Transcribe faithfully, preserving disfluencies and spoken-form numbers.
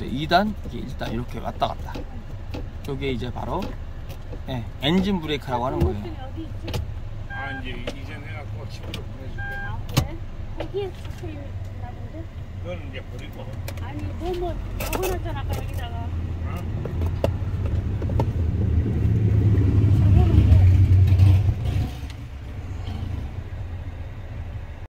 있어요. 이 단, 이게 일 단 이렇게 왔다 갔다. 저게 이제 바로 예, 엔진 브레이크라고 하는 거예요. 어디 있지? 아 이제 이전해갖고 집으로 보내줄게. 아 그래? 거기에 붙어있나 본데? 그거는 이제 버리고. 아니 뭐뭐 적어놨잖아 아까 여기다가. 어?